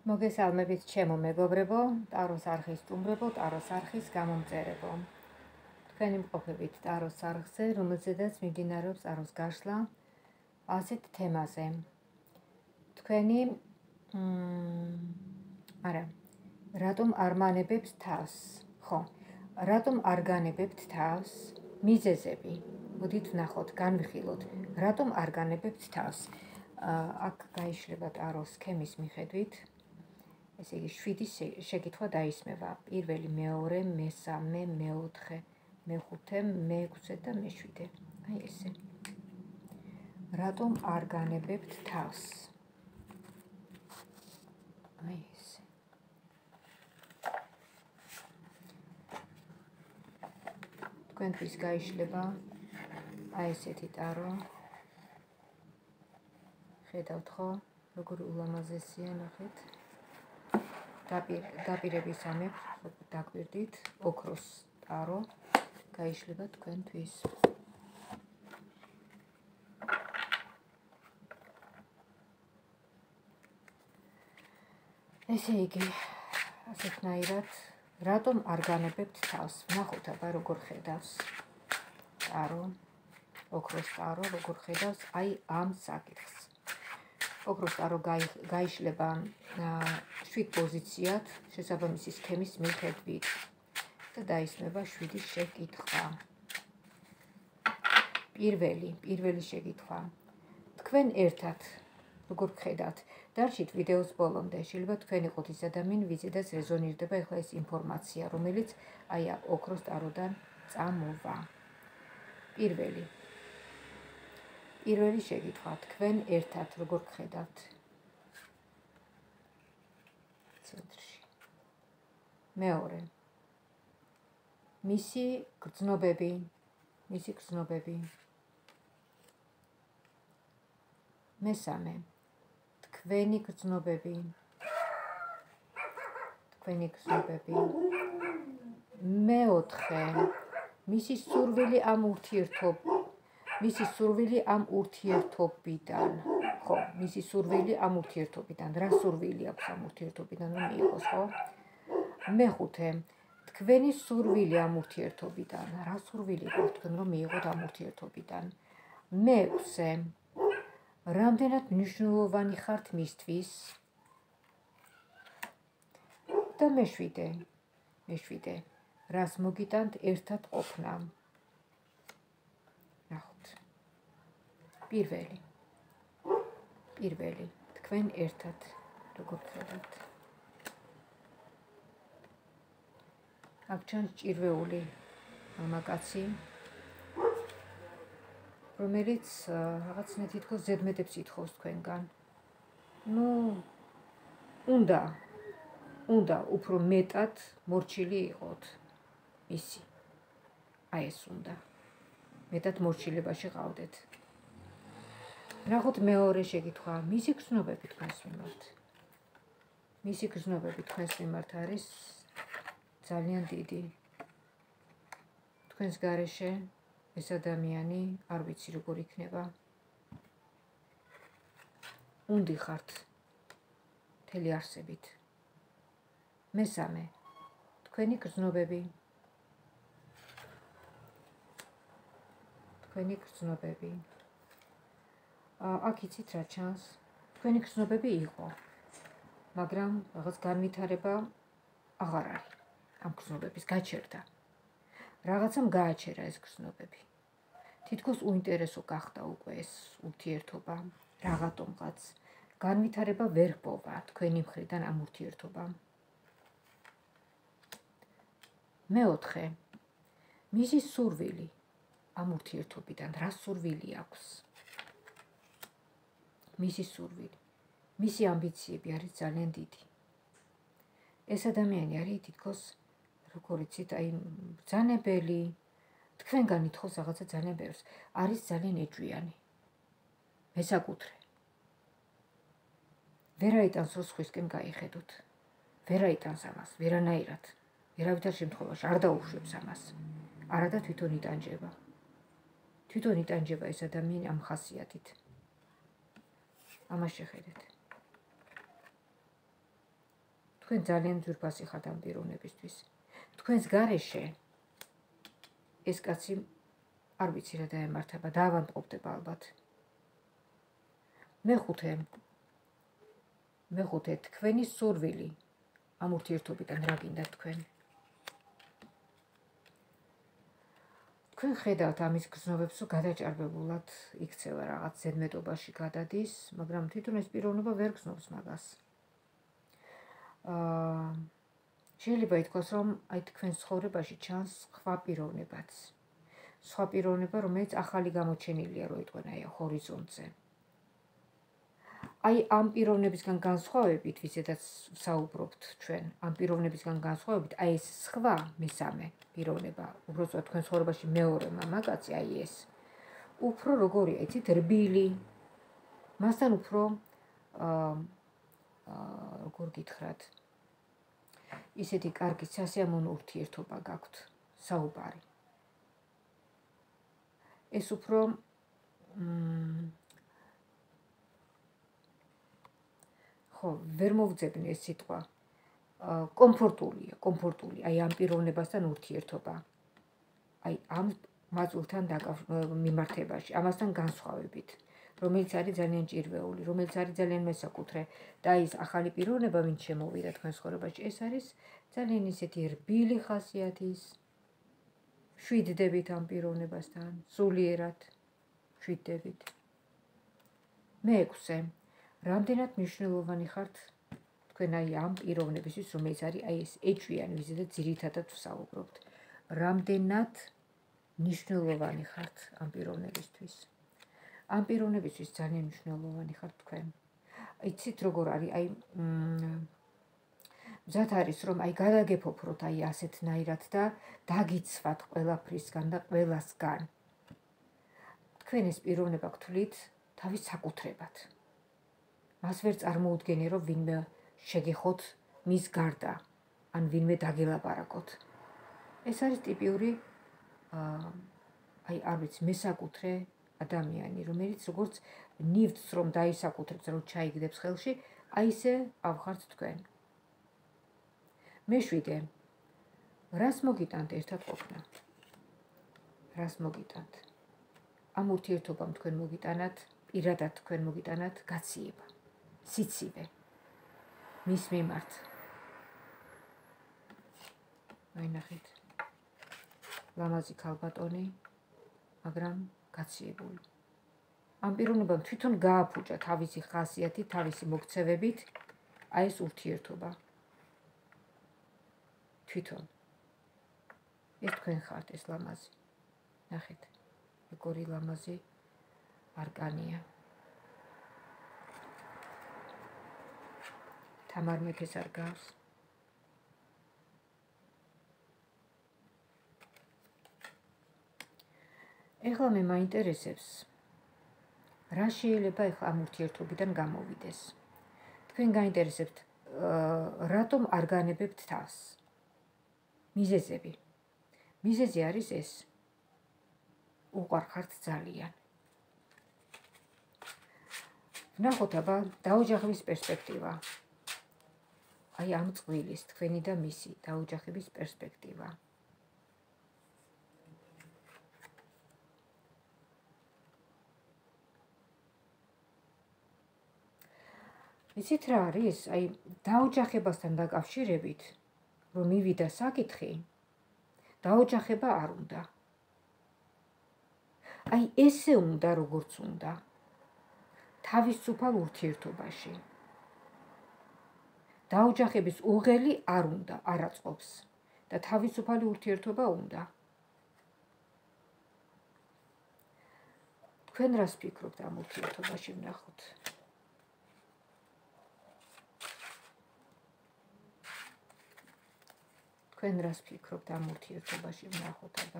მოგესალმებით ჩემო მეგობრებო, ტაროს არხის სტუმრებო, ტაროს არხის გამომწერებო. თქვენი მყოფებით ტაროს არხზე, რომელზედაც მიმდინარეობს ტაროს გაშლა ასეთ თემაზე. თქვენი რატომ არ მანებებთ თავს? ხო, რატომ არ განებებთ თავს? მიზეზები. მოდით ვნახოთ, განვიხილოთ, რატომ არ განებებთ თავს? აქ გაიშლება ტაროს სქემის მიხედვით. ესე იგი 7 შეკითხვა დაისმება. პირველი, მეორე, მესამე, მეოთხე, მეხუთე, მეექვსე და მე7. აი ესე. რატომ არ განებებთ თავს? აი ესე. თქვენთვის გაიშლება აი ესეთი ტარო. ხედავთ ხო, როგორ ულამაზესია, ნახეთ. დაპირების ამებს დაგვირდით, ოქროს ტარო გაიშლება თქვენთვის. ესე იგი, ასეთნაირად, რატომ არ განებებთ თავს? ვნახოთ აბა როგორ ხედავს ტარო, ოქროს ტარო, როგორ ხედავს აი ამ საკითხს. ოქროს ტარო გაიშლება 7 პოზიციად, შესაბამისი სქემის მიხედვით და დაისმება 7 შეკითხვა. პირველი შეკითხვა. თქვენ ერთად როგორ ხედავთ? დარჩით ვიდეოს ბოლომდე. შეიძლება თქვენ იყოთ ის ადამიანი, ვიზედაც რეზონირდება ახლა ეს ინფორმაცია, რომელიც აი ოქროს ტაროდან წამოვა. პირველი შეკითხვა. თქვენ ერთად როგორ ხედავთ? ცენტრში. მეორე. მისი გრძნობები. მესამე. თქვენი გრძნობები. მეოთხე. მისი სურვილი ამ ურთიერთობიდან. ხო, მისი სურვილი ამ ურთიერთობიდან. რა სურვილი აქვს ამ ურთიერთობიდან რომ მიიღოს, ხო? მეხუთე. თქვენი სურვილი ამ ურთიერთობიდან. რა სურვილი გაქვთ თქვენ რომ მიიღოთ ამ ურთიერთობიდან? მეექვსე. რამდენად მნიშვნელოვანი ხართ მისთვის? და მე7. რას მოგიტანთ ერთად ყოფნა? ნახოთ. პირველი. თქვენ ერთად როგორ ხედავთ? აქ ჩანს ჭირვეული მამაკაცი, რომელიც რაღაცნაირად თითქოს ზედმეტებს ითხოვს თქვენგან. უნდა უფრო მეტად მორჩილი იყოთ ისი. აი ეს უნდა. მეტად მორჩილებაში ყავდეთ. ნახოთ მეორე შეკითხვა. მისი გრძნობები თქვენს მიმართ არის ძალიან დიდი. თქვენს გარეშე ეს ადამიანი არ ვიცი როგორ იქნება. უნდი ხართ მთელი არსებით. მესამე. თქვენი გრძნობები. აქ იცით რა ჩანს? თქვენი გრძნობები იყო, მაგრამ რაღაც განვითარება აღარ არის. ამ გრძნობების გაჩერდა. რაღაცამ გააჩერა ეს გრძნობები. თითქოს უინტერესო გახდა უკვე ეს ურთიერთობა, რაღაცომღაც. განვითარება ვერ ჰპოვა თქვენი მხრიდან ამ ურთიერთობამ. მეოთხე. მისი სურვილი ამ ურთიერთობიდან. რა სურვილი აქვს? მისი ამბიციები არის ძალიან დიდი. ეს ადამიანი არის თითქოს, როგორ იცით, აი ბრძანებელი, თქვენგან ითხოვს რაღაცა ძალიან ბევრს. არის ძალიან ეჭვიანი. მესაკუთრე. ვერ აიტანს რომ სხვისკენ გაიხედოთ. ვერ აიტანს ამას, ვერანაირად. ვერავითარ შემთხვევაში არ დაუშვებს ამას. არადა თვითონ იტანჯება ეს ადამიანი ამ ხასიათით. ამას შეხედეთ. თქვენ ძალიან ძვირფასი ხართ ამ პიროვნებისთვის. თქვენს გარეშე ეს კაცი არ ვიცი რა დაემართება, დაავადმყოფდება ალბათ. მეხუთე თქვენი სურვილი ამ ურთიერთობიდან რა გინდათ თქვენ? თქვენ ხედავთ ამის გზნობებს, რომ გადაჭარბებულად იქცევა რაღაც ზედმეტობაში გადადის, მაგრამ თვითონ ეს პიროვნება ვერ გზნობს მაგას. შეიძლება ითქვას, რომ აი თქვენ ცხოვრებაში ჩანს სხვა პიროვნებაც. სხვა პიროვნება, რომელიც ახალი გამოჩენილია, რო იტყვენა ჰორიზონტზე. აი ამ პიროვნებისგან განსხვავებით, ვიზედაც საუბრობთ ჩვენ, ამ პიროვნებისგან განსხვავებით, აი ეს სხვა მესამე პიროვნება, უბრალოდ თქვენ ცხოვრებაში მეორე მამაკაცი, აი ეს უფრო როგორია, იცით, რბილი, მასთან უფრო როგორ გითხრათ, ისეთი კარგი სასიამოვნო ურთიერთობა გაქვთ, საუბარი. ეს უფრო ხო, ვერ მოვძებნი ეს სიტყვა. კომფორტული, აი ამ პიროვნებასთან ურთიერთობა. აი ამ მაწულთან მიმართებაში, ამასთან განსხვავებით, რომელიც არის ძალიან ჭირვეული, რომელიც არის ძალიან მესაკუთრე და ის ახალი პიროვნება, ვინც შემოვიდა თქვენ ცხოვრებაში, ეს არის ძალიან ისეთი რბილი ხასიათის, შვიდდებით ამ პიროვნებასთან, სულიერად შვიდდებით. მე-6. რამდენად მნიშვნელოვანი ხართ თქვენ აი ამ პიროვნებისთვის, რომელიც არის აი ეს ეჭვიანი, ვიზედაც ძირითადად ვსაუბრობთ. რამდენად მნიშვნელოვანი ხართ ამ პიროვნებისთვის. ამ პიროვნებისთვის ძალიან მნიშვნელოვანი ხართ თქვენ. იცით როგორ არის, აი მზად არის, რომ აი გადაგეფოფროთ აი ასეთნაირად და დაგიცვათ ყველაფრისგან და ყველასგან. თქვენ ეს პიროვნება გთვლით თავის საკუთრებად. მას ვერ წარმოუდგენია, რომ ვინმე შეგეხოთ მის გარდა, ან ვინმე დაგელაპარაკოთ. ეს არის ტიპიური აი არ ვიცი, მესაკუთრე ადამიანი, რომელიც როგორც ნივთს რომ დაისაკუთრებს, რომ ჩაიგდებს ხელში, აი ისე ავხართ თქვენ. მე-7. რას მოგიტანთ ერთად ყოფნა? რას მოგიტანთ? ამ ურთიერთობამ თქვენ მოგიტანათ, პირადად თქვენ მოგიტანათ გაციება, სიცივე, მის მიმართ. აი ნახეთ. ლამაზი ქალბატონი, მაგრამ გაციებული. ამ პიროვნებამ თვითონ გააფუჭა თავისი ხასიათი, თავისი მოქცევებით, აი ეს ურთიერთობა. თვითონ. ეს თქვენ ხართ ეს ლამაზი. ნახეთ. როგორი ლამაზი არკანია. თამარ მეფეს არ გავს. ეხლა მე მაინტერესებს, რა შეიძლება ეხლა ამ ურთიერთობიდან გამოვიდეს. თქვენ გაინტერესებთ, რატომ არ განებებთ თავს? მიზეზები. მიზეზი არის ეს. უყვარხართ ძალიან. ვნახოთ აბა დაოჯახების პერსპექტივა. აი ამ წყვილის, თქვენი და მისი დაოჯახების პერსპექტივა. იცით რა არის? აი დაოჯახებასთან დაკავშირებით, რომ მივიდა საკითხი, დაოჯახება არ უნდა. აი ესე უნდა, როგორც უნდა. თავისუფალ ურთიერთობაში. დაოჯახების უღელი არ უნდა, არ აწყობს და თავისუფალი ურთიერთობა უნდა. თქვენ რას ფიქრობთ ამ ურთიერთობაში ვნახოთ? თქვენ რას ფიქრობთ ამ ურთიერთობაში ვნახოთ აბა?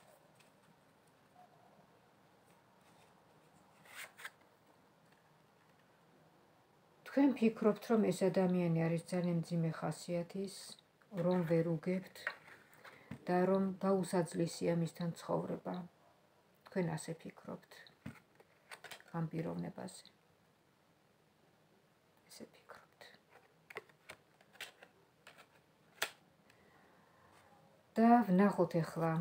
თქვენ ფიქრობთ, რომ ეს ადამიანი არის ძალიან მძიმე ხასიათის, რომ ვერ უგებთ და რომ გაუსაძლისია მისთან ცხოვრება. თქვენ ასე ფიქრობთ ამ პიროვნებაზე. ესე ფიქრობთ. და ვნახოთ ახლა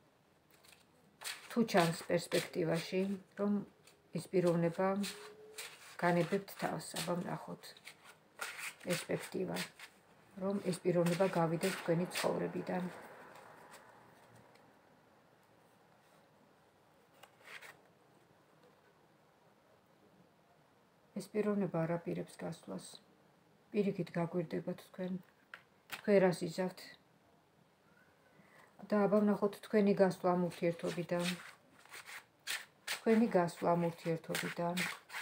თუ ჩანს პერსპექტივაში, რომ ეს პიროვნება განებებთ თავს, აბა ვნახოთ პერსპექტივა, რომ ეს პიროვნება გავიდეს თქვენი ცხოვრებიდან. ეს პიროვნება არ აპირებს გასვლას. პირიქით გაგვირდებათ თქვენ რას იზავთ და აბა ვნახოთ თქვენი გასვლა ამ ურთიერთობიდან. თქვენი გასვლა ამ ურთიერთობიდან.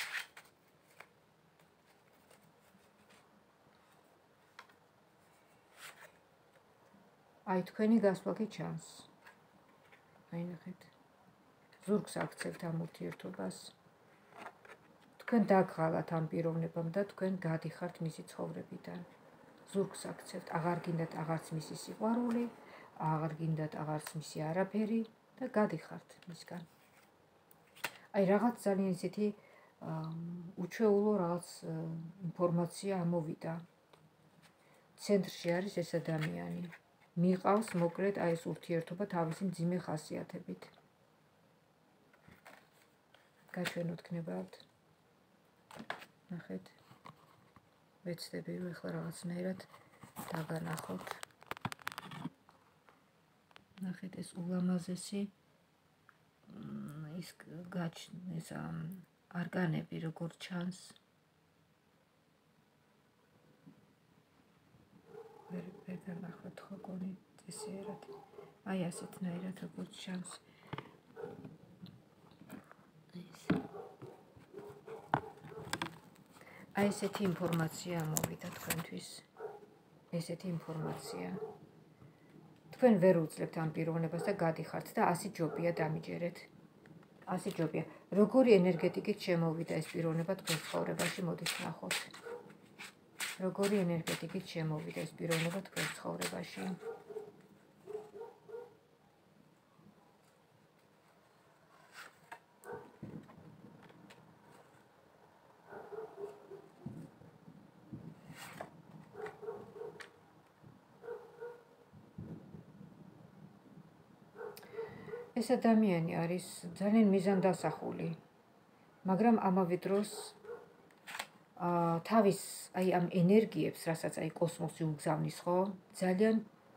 აი, თქვენი გასვლა კი ჩანს. აი, ნახეთ. ზურგს აქცევთ ამ ურთიერთობას. თქვენ დაგღალათ ამ პიროვნებამ და თქვენ გადიხართ მისი ცხოვრებიდან. ზურგს აქცევთ, აღარ გინდათ აღარც მისი სიყვარული, აღარ გინდათ აღარც მისი არაფერი და გადიხართ მისგან. აი, რაღაც ძალიან ისეთი უჩვეულო რაღაც ინფორმაცია ამოვიდა. ცენტრში არის ეს ადამიანი. მიყავს მოკლედ აი ეს ურთიერთობა თავისი მძიმე ხასიათებით. გაჩვენოთ გნებავთ. ნახეთ. ვეცდები რომ ახლა რაღაცნაირად დაგანახოთ. ნახეთ ეს ულამაზესი ის ეს არგანები როგორ ჩანს. ვერ განახოთ ხო გონი წესიერად. აი ასეთნაირად როგორც ჩანს. აი ესეთი ინფორმაცია ამოვიდა თქვენთვის. ესეთი ინფორმაცია. თქვენ ვერ უძლებთ ამ პიროვნებას და გადიხართ და 100 ჯობია დამიჯერეთ. 100 ჯობია. როგორი ენერგეტიკით შემოვიდა ეს პიროვნება თქვენ ცხოვრებაში, მოდით ვნახოთ. როგორი ენერგეტიკით შემოვიდა ეს პიროვნება თქვენ ცხოვრებაში. ეს ადამიანი არის ძალიან მიზანდასახული, მაგრამ ამავე დროს თავის აი ამ ენერგიებს, რასაც აი კოსმოსი უგზავნის, ხო, ძალიან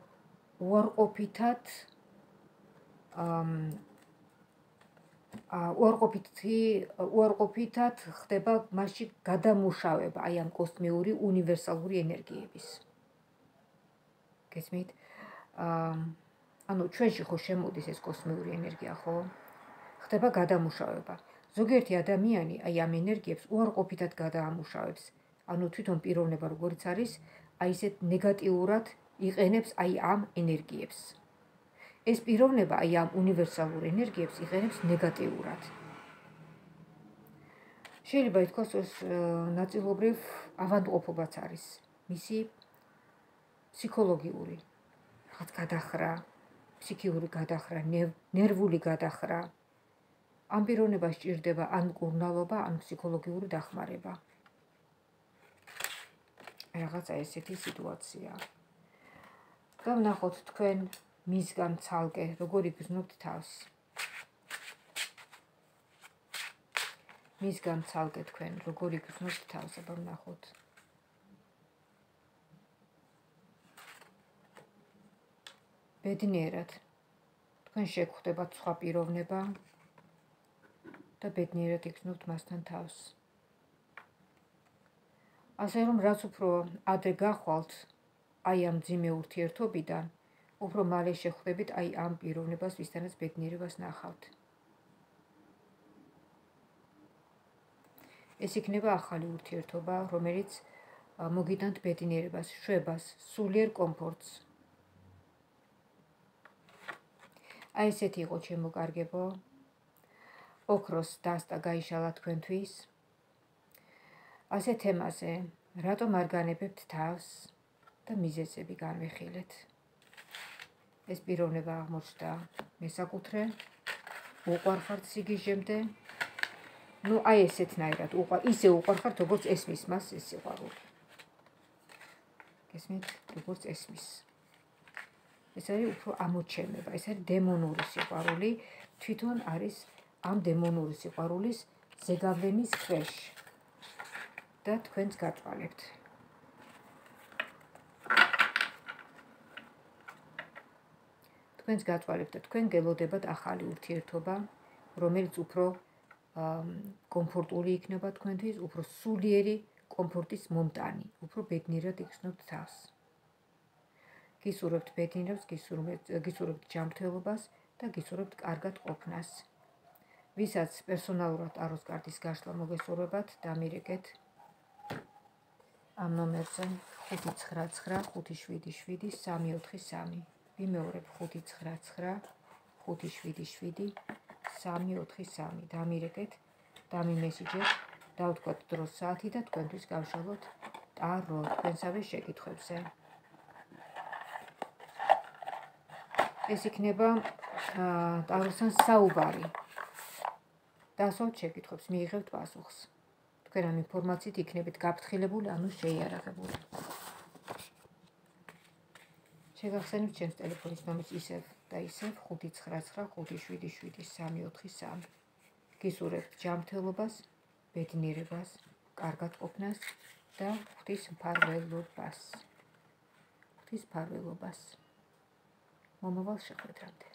უარყოფითად ხდება მასში გადამუშავება აი ამ კოსმიური უნივერსალური ენერგიების. გესმით? ანუ ჩვენში ხო შემოდის ეს კოსმიური ენერგია, ხო? ხდება გადამუშავება. ზოგიერთი ადამიანი აი ამ ენერგიებს უარყოფითად გადაამუშავებს. ანუ თვითონ პიროვნება როგორც არის, აი ესეთ ნეგატიურად იყენებს აი ამ ენერგიებს. ეს პიროვნება აი ამ უნივერსალურ ენერგიებს იყენებს ნეგატიურად. შეიძლება ითქვას, რომ ნაწილობრივ ავადმყოფობაც არის მისი ფსიქოლოგიური რაღაც გადახრა, ფსიქიური გადახრა, ნერვული გადახრა. ამ პიროვნებას სჭირდება ან მკურნალობა, ან ფსიქოლოგიური დახმარება. რაღაცა ესეთი სიტუაცია. და ვნახოთ თქვენ მისგან ცალკე როგორ იგრძნობთ თავს. მისგან ცალკე თქვენ როგორ იგრძნობთ თავს, აბა ვნახოთ. ბედნიერად თქვენ შეგხვდებათ სხვა პიროვნება და ბედნიერად იგრძნობთ მასთან თავს. ასე რომ რაც უფრო ადრე გახვალთ აი ამ მძიმე ურთიერთობიდან, უფრო მალე შეხვდებით აი ამ პიროვნებას, ვისთანაც ბედნიერებას ნახავთ. ეს იქნება ახალი ურთიერთობა, რომელიც მოგიტანთ ბედნიერებას, შვებას, სულიერ კომფორტს. აი ესეთი იყო ჩემო კარგებო. ოქროს დასტა გაიშალა თქვენთვის. ასე თემაზე, რატომ არ განებებთ თავს და მიზეზები განვიხილეთ. ეს პიროვნება აღმოჩნდა მესაკუთრე, უყვარხართ სიგიჟემდე. ნუ აი ესეთნაირად ისე უყვარხართ, როგორც ესმის მას ეს სიყვარული. გესმით, როგორც ესმის. ეს არის უფრო ამოჩენება, ეს არის დემონური სიყვარული, თვითონ არის ამ დემონური სიყვარულის ზეგავლენის ქვეშ და თქვენს გაწვალებთ. თქვენს გაწვალებთ და თქვენ გელოდებათ ახალი ურთიერთობა, რომელიც უფრო კომფორტული იქნება თქვენთვის, უფრო სულიერი კომფორტის მომტანი, უფრო ბედნიერად იგრძნობთ თავს. გისურვებთ ბედნიერებას, გისურვებთ ჯანმრთელობას და გისურვებთ კარგად ყოფნას. ვისაც პერსონალურად ტაროს კარტის გაშლა მოგესურვებათ, დამირეკეთ ამ ნომერზე 599577343. ვიმეორებ 599577343. დამირეკეთ, დამიმესიჯეთ, დავთქვათ დროს საათი და თქვენთვის გავშალოთ ტარო თქვენსავე შეკითხვებზე. ეს იქნება ტაროსთან საუბარი. დასვავთ შეკითხვებს, მიიღებთ პასუხს. თქვენ ამ ინფორმაციით იქნებით გაფრთხილებული, ანუ შეიარაღებული. შეგახსენებთ ჩემს ტელეფონის ნომერს ისევ და ისევ 599577343. გისურვებთ ჯანმრთელობას, ბედნიერებას, კარგად ყოფნას და ღვთისმფარველობას. მომავალ შეხვედრამდე.